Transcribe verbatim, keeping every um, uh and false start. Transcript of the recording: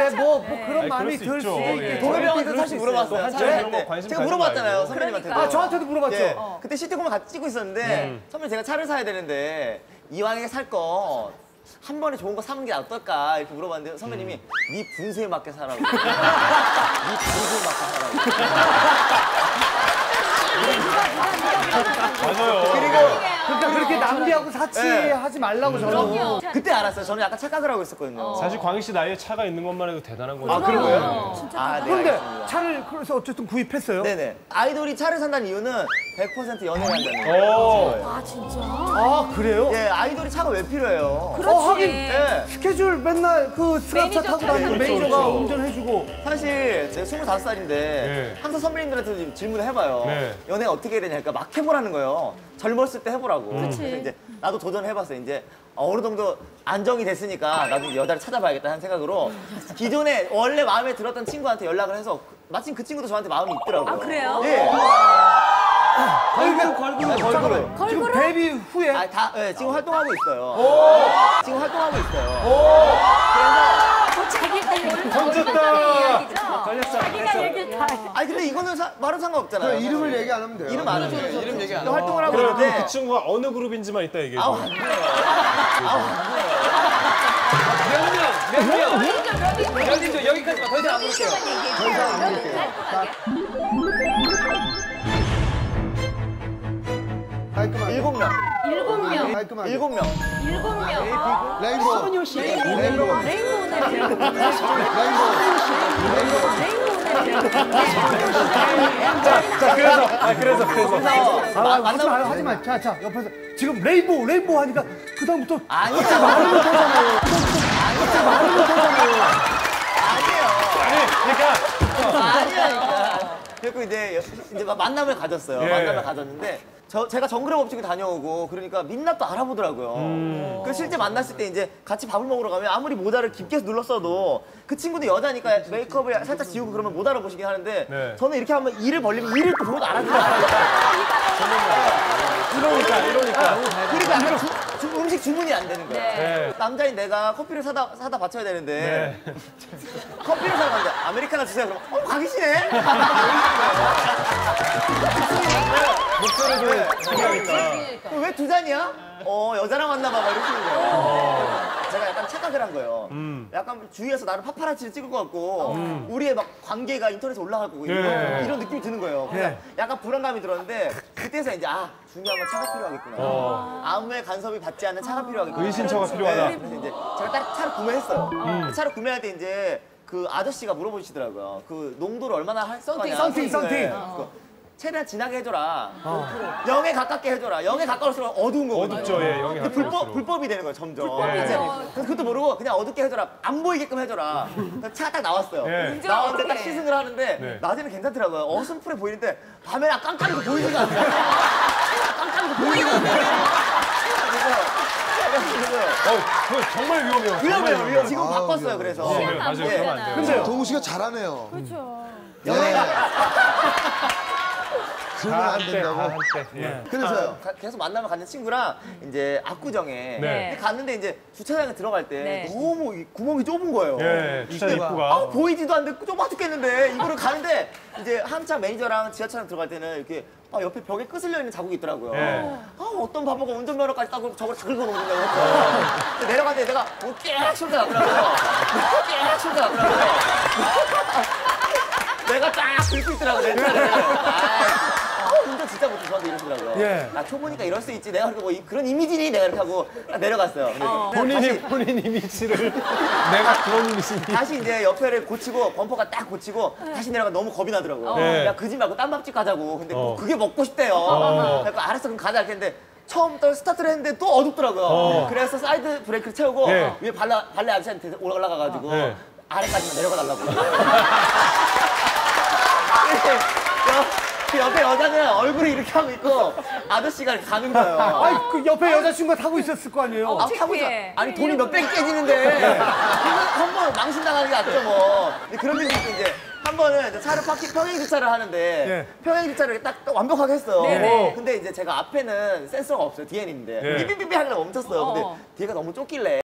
예, 뭐, 뭐 그런 아니, 마음이 그럴 들 수 수 있죠. 있겠죠. 동엽이 형한테 사실 물어봤어요. 한참 네. 이런 거 관심 제가 가지지 물어봤잖아요, 말고. 선배님한테. 아, 저한테도 물어봤죠. 예. 어. 그때 시트콤을 같이 찍고 있었는데 음. 선배님 제가 차를 사야 되는데 이왕에 살 거 한 번에 좋은 거 사는 게 어떨까 이렇게 물어봤는데 선배님이 음. 네 분수에 맞게 사라고. 네 분수에 맞게 사라고. 맞아요. 그리고 그러니까 그렇게 낭비하고 네. 사치하지 말라고 저는. 그때 알았어요. 저는 약간 착각을 하고 있었거든요. 사실 광희 씨 나이에 차가 있는 것만 해도 대단한 거죠. 아, 그런 거예요? 아, 네, 그런데 알겠습니다. 차를 그래서 어쨌든 구입했어요. 네네. 아이돌이 차를 산다는 이유는 백 퍼센트 연애를 한다는 거예요. 오. 아 진짜? 아, 그래요? 예, 아이돌이 차가 왜 필요해요? 그렇지. 어, 하긴 예. 스케줄 맨날 그 스크랩차 타고 다니는 그렇죠, 매니저가 그렇죠. 운전해주고. 사실 제가 스물다섯 살인데 네. 항상 선배님들한테 질문을 해봐요. 네. 연애 어떻게 해야 되냐, 그러니까 막 해보라는 거예요. 젊었을 때 해보라고. 그치. 그래서 이제 나도 도전해봤어요. 이제 어느 정도 안정이 됐으니까 나도 이제 여자를 찾아봐야겠다 하는 생각으로 기존에 원래 마음에 들었던 친구한테 연락을 해서 마침 그 친구도 저한테 마음이 있더라고요. 아, 그래요? 예. 걸그룹, 걸그룹. 걸그룹. 지금 걸그룹? 데뷔 후에. 아, 다, 예, 지금 활동하고 있어요. 지금 활동하고 있어요. 그래서 자기 때 던졌다. 걸렸어. 자기가 얘기를 다. 아니 근데 이거는 사, 말은 상관없잖아요. 이름을 얘기 안 하면 돼요. 이름 안 해도 이름 얘기 안 활동을 하고 그럼 있는데 그 친구가 어느 그룹인지만 이따 얘기해 아우 줘. 안 돼요. 아우 안 돼요. 연인도 여기까지만 더 이상 안 볼게요. 더 이상 안 볼게요. 깔끔하게. 일곱 명. 일곱 명. 깔끔하게. 일곱 명. 일곱 명. 레인보우. 레인보우 네 레인보우. 명. 레인보우 네 명. 레인보우. 레인보우 네 명. 자, 그래서, 아, 그래서, 그래서. 아, 하지 마요, 하지 마. 자, 자, 옆에서. 지금 레인보우, 레인보우 하니까 그다음부터 아니야. 말하면 되잖아요. 그다음부터 말하면 되잖아요. 아니에요. 아니야. 그리고 이제 이제 막 만남을 가졌어요. 예. 만남을 가졌는데 저 제가 정글의 법칙을 다녀오고 그러니까 민낯도 알아보더라고요. 그 실제 만났을 때 이제 같이 밥을 먹으러 가면 아무리 모자를 깊게 눌렀어도 그 친구도 여자니까 메이크업을 살짝 지우고 그러면 못 알아보시긴 하는데 네. 저는 이렇게 하면 이를 벌리면 이를 또 보고 알아보더라고요. 이러니까, 이러니까. 그러니까 약간 주, 주, 음식 주문이 안 되는 거야. 네. 남자인 내가 커피를 사다 사다 바쳐야 되는데 커피를 사러 갔는데 아메리카노 주세요. 그럼 어 가기시네. 목소리도 중요하니까. 왜 두 잔이야? 어 여자랑 만나봐 막 이러시는 거예요. 제가 약간 착각을 한 거예요. 음. 약간 주위에서 나를 파파라치를 찍을 것 같고 우리의 막 관계가 인터넷에 올라갈 거고 이런, 예. 이런 느낌이 드는 거예요. 그래서 예. 약간 불안감이 들었는데 그때서 이제 아 중요한 건 차가 필요하겠구나. 어. 아무의 간섭이 받지 않는 차가 필요하겠구나. 의신처가 그래서, 필요하다. 네, 그래서 이제 제가 딱 차를 구매했어요. 그 차를 구매할 때 이제 그 아저씨가 물어보시더라고요. 그 농도를 얼마나 할 거냐. 썬팅, 썬팅. 네. 그 최대한 진하게 해줘라. 영에 가깝게 해줘라. 영에 가까울수록 어두운 거거든요. 어둡죠, 예, 영에 근데 불법, 가까울수록. 불법이 되는 거예요, 점점. 불법이죠. 네. 그래서 그것도 모르고 그냥 어둡게 해줘라. 안 보이게끔 해줘라. 그래서 차가 딱 나왔어요. 예. 나왔는데 딱 시승을 하는데 네. 낮에는 괜찮더라고요. 어슴푸레 보이는데 밤에는 깜깜해서 보이지가 않아요. 깜깜해서 보이지가 않아요. 그래서 어, 그거 정말 위험해요. 정말 위험해요, 위험. 지금 아, 바꿨어요, 위험해요. 그래서. 네, 맞아요. 예. 그러면 안 돼요. 근데요. 동우 씨가 잘하네요. 그렇죠. 연애가 그러면 안 한때, 된다고. 한때. 예. 그래서요. 가- 계속 만나면 가는 친구랑 이제 압구정에 네. 갔는데 이제 주차장에 들어갈 때 네. 너무 이 구멍이 좁은 거예요. 예, 주차 입구가. 아, 보이지도 않는데 좁아 죽겠는데 이거를 가는데 이제 한참 매니저랑 지하철장 들어갈 때는 이렇게 아, 옆에 벽에 끄슬려 있는 자국이 있더라고요. 예. 아, 어떤 바보가 운전면허까지 따고 저걸 다 긁어놓는다고. 근데 내려가는데 내가 뭐깨 소리가 나더라고요. 깨 소리가 나더라고요. 내가 쫙 긁고 있더라고, 내 차를. 아, 운전 진짜 못해, 저한테 이러시더라고요. 예. 나 초보니까 이럴 수 있지. 내가 그렇게 뭐 이- 그런 이미지니? 내가 이렇게 하고 딱 내려갔어요. 근데 본인이, 다시, 본인 이미지를 내가 그런 이미지니. 다시 이제 옆에를 고치고 범퍼가 딱 고치고 다시 내려가 너무 겁이 나더라고요. 네. 야, 그 집 말고 딴 밥집 가자고. 근데 어. 그게 먹고 싶대요. 어. 그래서 알았어, 그럼 가자. 했는데 처음부터 스타트를 했는데 또 어둡더라고요. 어. 그래서 사이드 브레이크를 채우고 네. 위에 발레, 발레 아저씨한테 올라가가지고 네. 아래까지만 내려가 달라고. 그 옆에 여자는 얼굴이 이렇게 하고 있고 아저씨가 이렇게 가는 거예요. 아니, 그 옆에 여자친구가 타고 있었을 거 아니에요. 아, 타고 있어. 창피해. 아니, 돈이 몇백 깨지는데 한 번 망신당하는 게 낫죠, 뭐. 근데 그런 일이 있고 이제 한 번은 이제 차를 파킹 평행 주차를 하는데 예. 평행 주차를 딱, 딱 완벽하게 했어요. 네네. 근데 이제 제가 앞에는 센서가 없어요. 뒤에는 있는데 예. 삐삐삐삐 하길래 멈췄어요. 근데 어. 뒤에가 너무 쫓길래